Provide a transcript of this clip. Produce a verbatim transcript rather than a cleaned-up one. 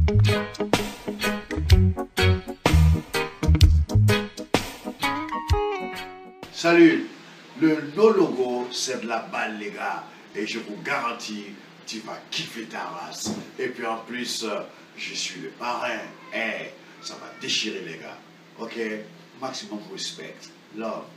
Salut, le no logo c'est de la balle les gars et je vous garantis tu vas kiffer ta race et puis en plus euh, je suis le parrain, hey, ça va déchirer les gars, ok, maximum respect, love.